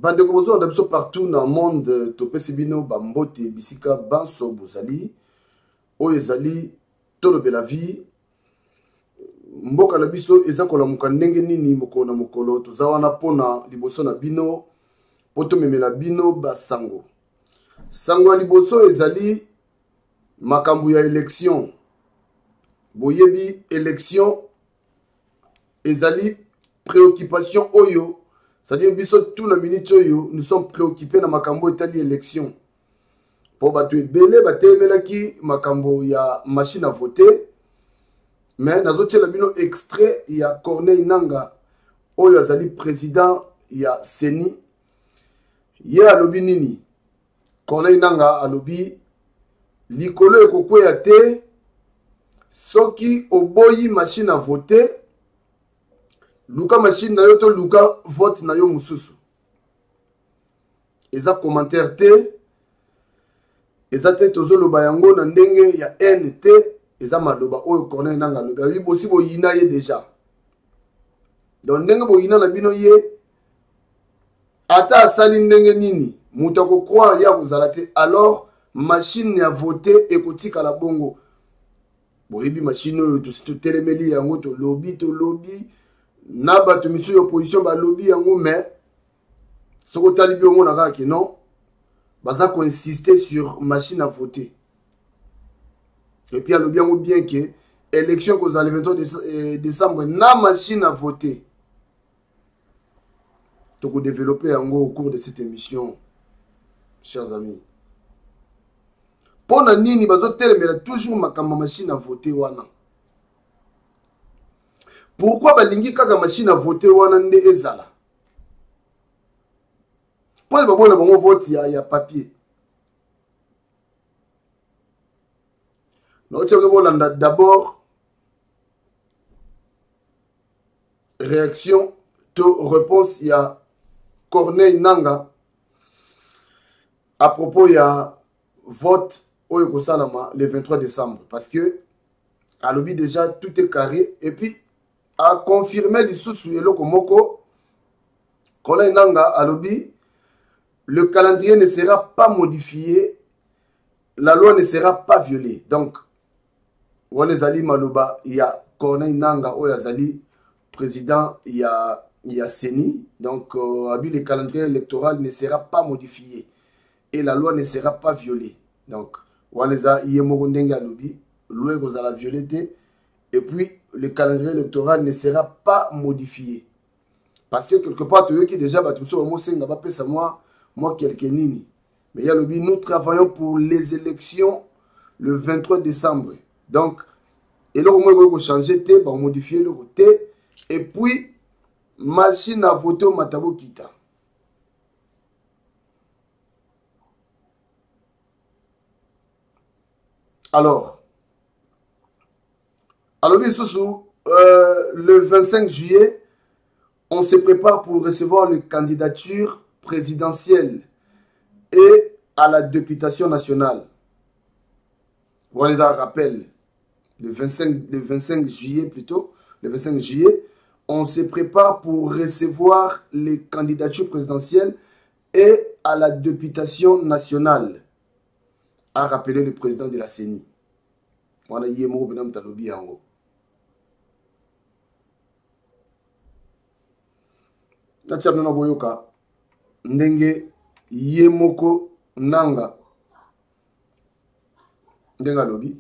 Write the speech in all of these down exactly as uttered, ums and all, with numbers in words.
Bande kobozo on a partout dans le monde topesi bino bambote bisika banso bozali oyo ezali tolobe la vie mboka na biso eza kolamuka ndenge nini mokolo na mokolo toza wana pona liboso na bino poto memela bino basango sango ya liboso ezali makambu ya élection boyebi élection ezali préoccupation oyo. C'est-à-dire que tout la minute nous sommes préoccupés dans makambo etali élection. Pour battre belé battre qui makambo ya machine à voter. Mais dans autres la bino extrait il y a Corneille Nanga oyo azali président ya Seni. Ya alobi nini. Corneille Nanga alobi likolo ekokweya te soki oboyi machine à voter. Luka machine na yo to luka vote na yo mususu. Eza commentaire te. Eza te tozo loba yango na ndenge ya N T. Eza maloba oyo Corneille Nanga loba. Yi bosi bo yina ye déjà. Donc ndenge bo yina na bino ye. Ata asali ndenge nini. Mutako croire ya kozala te. Alors machine ya voter ekotika la bongo. Bo yebi machine oyo to sito telemeli yango to lobby to lobby. Na bato misu opposition ba lobby yango mais soko talibi ongo na kaka non baza ko insister sur machine à voter et puis lobby yango bien que élection ko za le vingt-trois décembre na machine à voter to ko développer yango au cours de cette émission chers amis pona nini bazo telemela toujours makamba machine à voter wana. Pourquoi balingi kaka machine à voter wana nde ezala? Pour les babona bango vote ya ya papier. Non, tu vas d'abord réaction to réponse ya Corneille Nanga à propos ya vote oyo kosalama le vingt-trois décembre parce que à l'objet déjà tout est carré et puis a confirmé l'issue eloko moko Corneille Nanga alobi le calendrier ne sera pas modifié, la loi ne sera pas violée. Donc wana zali maloba ya Corneille Nanga oyo azali président ya ya Seni. Donc euh, abi le calendrier électoral ne sera pas modifié et la loi ne sera pas violée. Donc wana za yemoko ndenge alobi loi kozala violée te. Et puis, le calendrier électoral ne sera pas modifié. Parce que quelque part, tu veux qui déjà, moi, moi, quelqu'un nini. Mais il y a le but, nous travaillons pour les élections le vingt-trois décembre. Donc, et là, on va changer, on va modifier le côté. Et puis, machine à voter au Matabo Kita. Alors, alors, bien sûr, euh, le vingt-cinq juillet, on se prépare pour recevoir les candidatures présidentielles et à la députation nationale. On les a rappelé. Le vingt-cinq, le vingt-cinq juillet plutôt, le vingt-cinq juillet, on se prépare pour recevoir les candidatures présidentielles et à la députation nationale, a rappelé le président de la C E N I. On a eu un benam talobi yango. Natchabna boyoka ndenge yemoko nanga ndenga lobi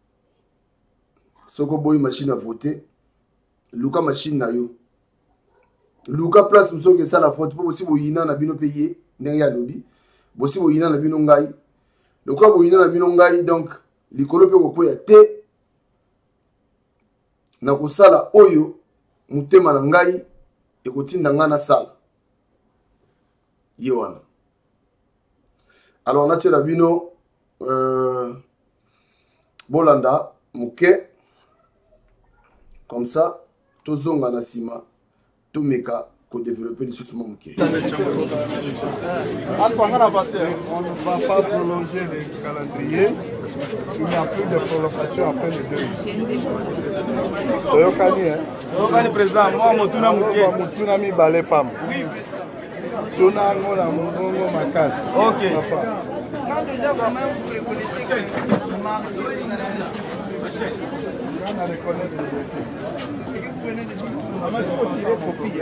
soko boy machine à voter luka machine na yo luka place msoke sala vote po bosi boyina na bino payer ndenge ya lobi bosi boyina na bino ngai luka boyina na bino ngai donc likolo pe ko ya te na kosala oyo mutema na ngai ekotinda ngana sala yewana. Alors on a tiré la bino euh, bolanda muke comme ça tozonga na sima to meka pour développer le sous muke. On ne va pas prolonger le calendrier. Il n'y a plus de prolongation après les deux. Toyokani, hein? Toyokani, président. Moi, Motuna Mouké. Motuna mi balé pam. Oui. Tona ngola mongongo makasi. Ok. Quand déjà vraiment vous reconnaissez que Mardo est une... On a reconnaître le dossier. C'est ce que vous venez de dire. Maman, il faut tirer copie.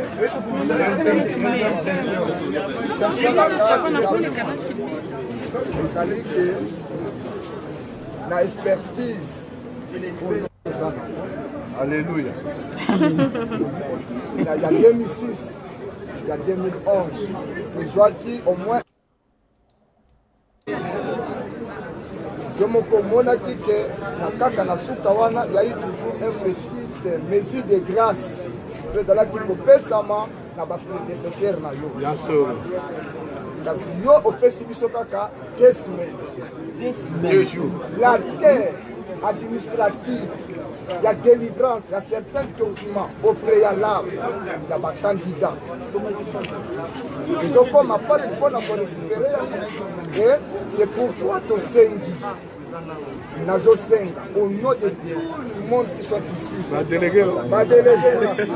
Ça dit que la expertise Alléluia. il y a deux mille six, il y a deux mille onze, ils ont dit au moins. Je me comprends que na kaka na suka wana il y a eu toujours une petite mesure de grâce. Vous allez dire que pesama na ba nécessaire na yo. Bien sûr. Parce que yo opesi biso kaka deux semaines. Deux jours. La terre administrative, il y a délivrance, il y a certains documents au préalable, il y a des candidats. Ils ont comme à part pour récupérer. C'est pour toi, ton Sengi. Nazo Senga, au nom de tout le monde qui sont ici. Va déléguer. Va déléguer.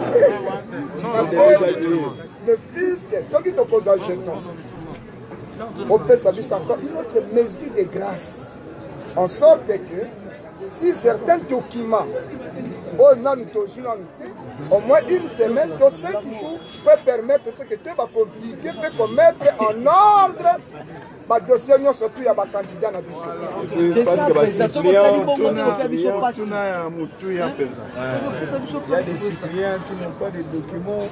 Le fils de ceux qui te posent un jeton. On peut s'aviser encore une autre mesure de grâce. En sorte que si certains documents au moins une semaine, dans cinq jours, peut permettre ce que tu vas compliquer, peut mettre en ordre le dossier, surtout il y a des candidats dans le dossier. Parce que les citoyens, il y a des citoyens qui n'ont pas de documents.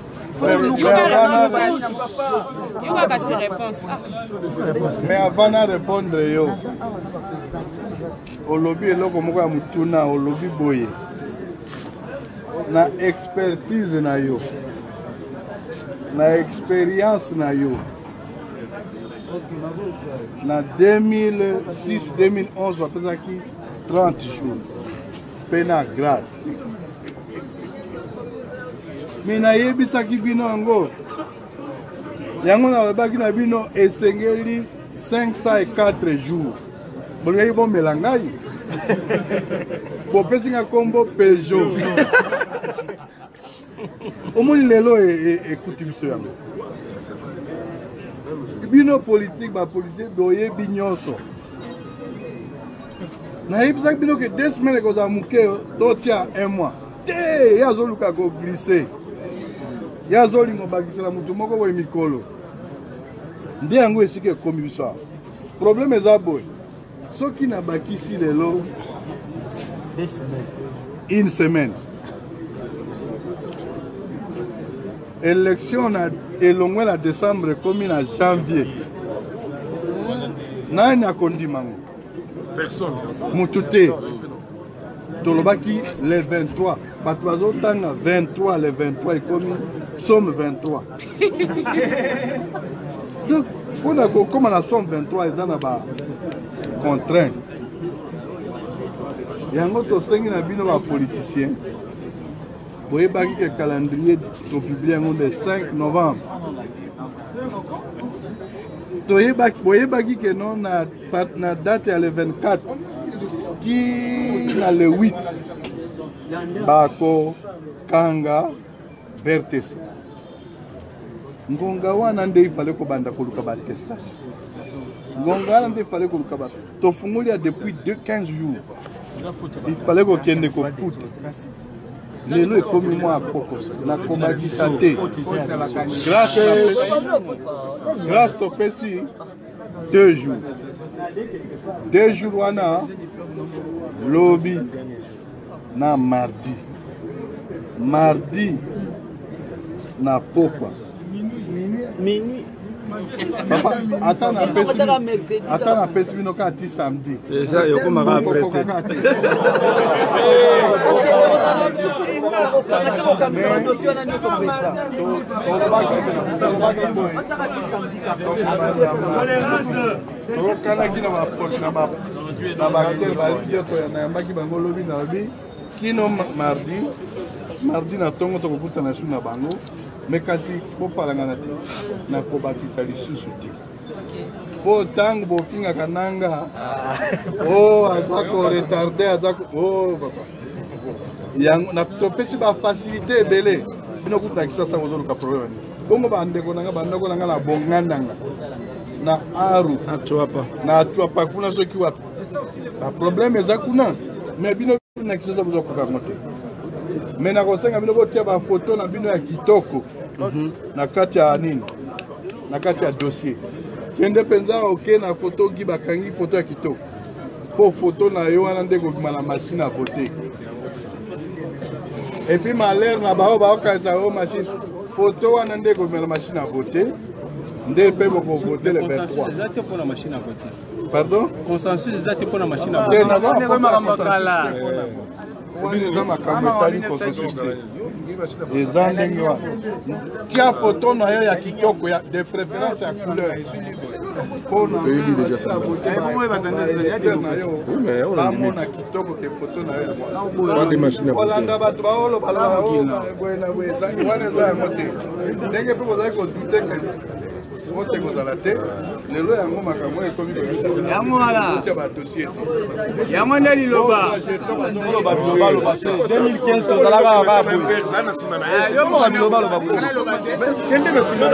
Il y a des réponses. Mais avant de répondre, au lobby, il y a au lobby boye. Na expertise na yo. Na expérience na yo. Na deux mille six deux mille onze, on va trente jours. Pena grâce. Mais na yebisaki bino ango. Yango na babaki na bino esengeli cinq cent quatre jours. Bon ngai bon melangai. Bon pesinga kombo Peugeot. Au moins lelo écoute biso yango. Bino politique ba policier doye binyonso. Na yebisa bino que deux semaines ko za muke to tia un mois. Te yazo luka ko glisser. Yazo lingo bakisela mutu moko boy mikolo. Ndi yango esike komi biso. Problème eza boy. Ceux qui n'a bakisi lelo une semaine. Élection na elongwe na décembre comme na janvier. Nani a kondimango? Personne. Mutute. Tolobaki le vingt-trois. Patwazo tanga vingt-trois le vingt-trois et comme somme vingt-trois. Donc pour na comme na somme vingt-trois ils en a ba contrainte. Yango to sengi na bino ba politicien. Boye baki ke calendrier to publié le cinq novembre. Toye baki boye baki ke non na na date ya le vingt-quatre ti na le huit. Bako kanga vertes. Ngonga wana nde ifale ko banda ko luka ba attestation. Ngonga wana nde ifale ko luka ba. To fungulia depuis quinze jours. Il fallait qu'on tienne des coups. Les lois comme moi à Pocos, la combattu santé. Grâce, grâce au P C, deux jours. Deux jours, on a lobby, na mardi. Mardi, na Pocos. Minuit. Papa, attends un peu. Attends un peu, si nous avons samedi. Et ça, il y a comme un prêté. Mardi, mardi na tongo to kukuta na suna bango. Mais kasi po parangana te na kobakisa lisusu te po tango bofinga kananga oh azako retardé azako oh papa yango na topesi ba facilité ebele bino kuta kisasa ngozoluka problème bongo bandeko nanga bandeko nanga na bongandanga na aru atuapa na atuapa kuna soki wapi ba problème eza kuna mais bino na kisasa buzo ko kamote mais na kosenga bino botia ba photo na bino ya kitoko na kati ya nini na kati ya dossier kende penza ok na photo ki bakangi photo ya kitoko po photo na yo wana ndeko bima na machine à voter et puis malheur na bao bao kaza o machine photo wana ndeko bima na machine à voter ndé pe pour voter le vingt-trois exactement pour la machine à voter. Pardon? Consensus exactement pour la machine à voter. Eza ndenge wana tia photo na yo ya kitoko ya de préférence ya couleur pona bamona kitoko ke photo na yo olanda bato baolo balabwezangi wana eza yango te ndenge mpe bozali kodute ke mote kozala te lelo yango makambo ekomi yango wana kotia badossier te yango nde liloba deux mille quinze tozalaka kaka kende na nsima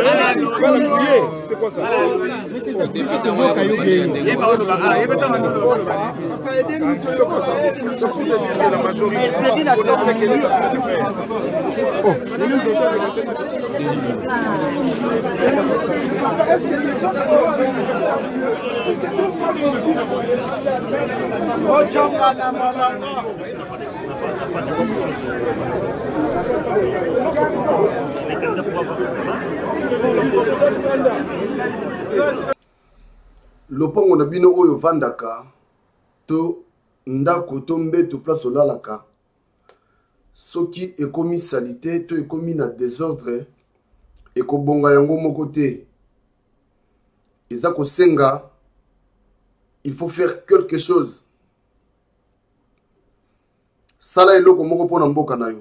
lopango na bino oyo vandaka to ndako to mbeto place olalaka soki ekomi salite to ekomi na désordre ekobonga yango moko te eza kosenga il faut faire quelque chose sala eloko moko mpona mboka na yo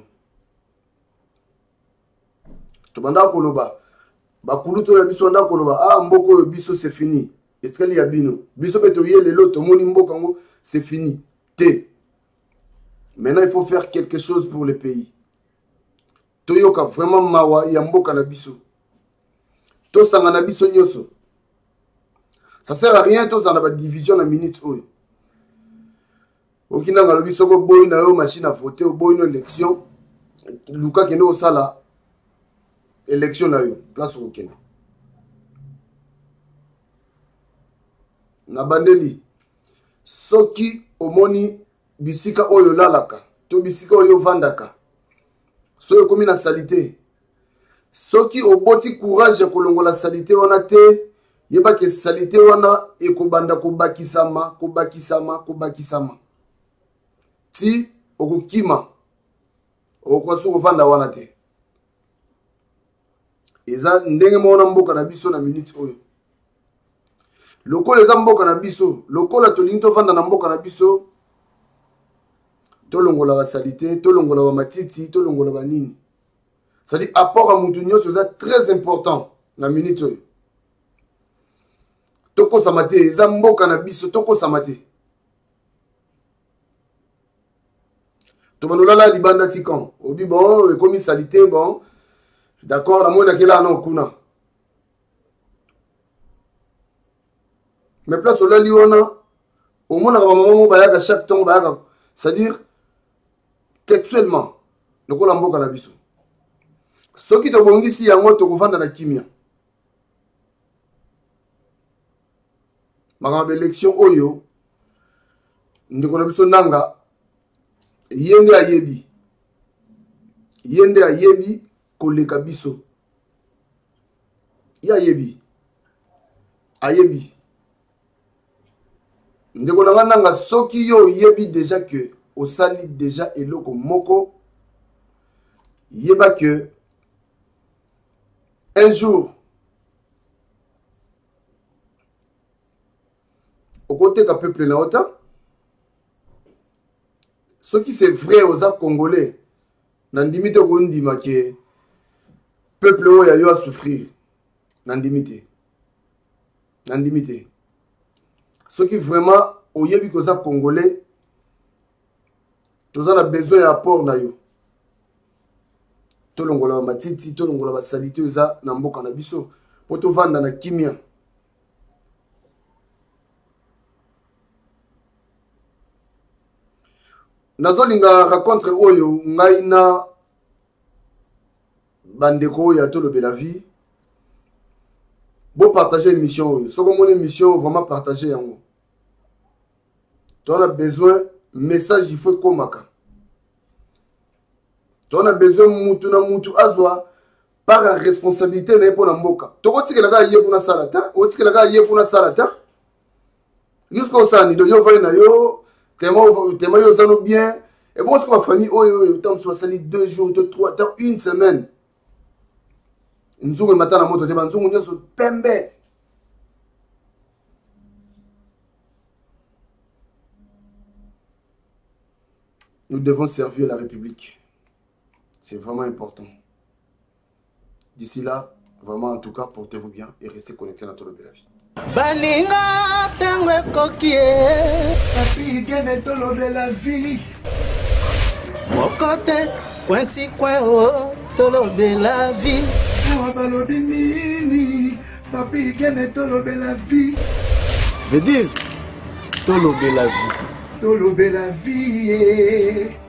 tobanda koloba bakulu to ya biso anda koloba ah mboka oyo biso c'est fini etkali ya bino biso pe toye lelo tomoni mboka ngo c'est fini te maintenant il faut faire quelque chose pour le pays toyoka vraiment mawa ya mboka na biso tosanga na biso nyoso ça sert à rien tozala ba division na minute oyo okindanga lobi soko boyi na yo machine à voter boyi no élection luka kende osala élection na yo place okende na bandeli soki omoni bisika oyo lalaka to bisika oyo vandaka so ekomi na salite soki oboti courage ya kolongola salite wana te yebaki salite wana ekobanda kobakisama kobakisama kobakisama ti okokima okosu kovanda wana te eza ndenge mona mboka na biso na minute oyo lokola eza mboka na biso lokola tolingi tovanda na mboka na biso tolongola basalite tolongola bamatiti tolongola banini c'est-à-dire apport à mutu nyonso eza très important na minute oyo tokosama te eza mboka na biso tokosama te tobandolala libanda tikan obi bon ekomi salite bon d'accord namonaki la no kuna mais place olali wana omonaka bamama mo bayaka chaque temps bayaka c'est-à-dire textuellement lokola mboka na biso soki tobongisi yango tokovanda na kimia makambo élection oyo ndeko na biso nanga yende ayebi yende ayebi koleka biso ya ayebi ayebi ndeko na nanga soki yo yebi déjà que osali déjà eloko moko yeba que un jour au côté du peuple na ota ce qui c'est vrai aux Congolais nandimite ko ndima ke peuple oyo yo a souffrir nandimite nandimite ce qui vraiment oyebi ko za Congolais tous on a besoin d'apport na yo tolongola matiti tolongola basalite eza na mboka na biso po tovanda na kimia. Nazolinga racontre oyo ngai na bandeko ya tolobela vie bo partager émission oyo soko mon émission vraiment partager yango. Tu as besoin message il faut komaka. Tu as besoin mutu na mutu azwa par la responsabilité na pour na mboka. Toko tikela ka yé pour na salata, o tikela ka yé pour na salata. Jusqu'au sani do yo vale na yo Tellement, tellement ils ont bien. Et bon, c'est ma famille, oh, oh, oh, tant soit sali deux jours, deux, trois, dans une semaine. Nous sommes matin la moto, nous sommes tous pembe. Nous devons servir la République. C'est vraiment important. D'ici là, vraiment en tout cas, portez-vous bien et restez connectés dans tout le de la vie. Baninga tengwe kokie Papi gene tolo de la vie Mokote kwensi kwen o Tolo de la vie Awa balobi nini Papi gene tolo de la vie Veut dire Tolo de la vie Tolo de la vie